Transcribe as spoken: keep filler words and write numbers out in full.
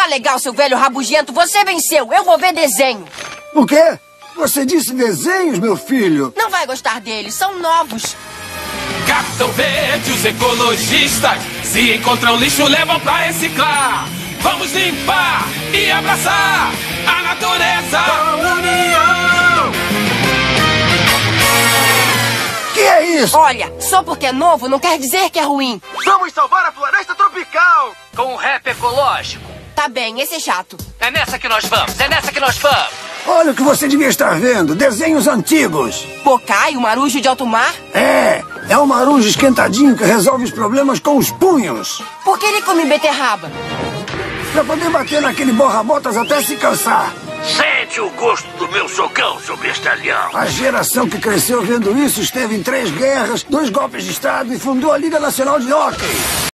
Tá legal, seu velho rabugento. Você venceu. Eu vou ver desenho. O quê? Você disse desenhos, meu filho? Não vai gostar deles. São novos. Capitão Verde, os ecologistas. Se encontram lixo, levam pra reciclar. Vamos limpar e abraçar a natureza. A união. Que é isso? Olha, só porque é novo não quer dizer que é ruim. Vamos salvar a floresta tropical! Com um rap ecológico. Tá bem, esse é chato. É nessa que nós vamos, é nessa que nós vamos. Olha o que você devia estar vendo. Desenhos antigos. Pocai, o marujo de alto mar? É, é um marujo esquentadinho que resolve os problemas com os punhos. Por que ele come beterraba? Pra poder bater naquele borra-botas até se cansar. Sente o gosto do meu socão, seu bestalhão. A geração que cresceu vendo isso esteve em três guerras, dois golpes de Estado e fundou a Liga Nacional de Hóquei.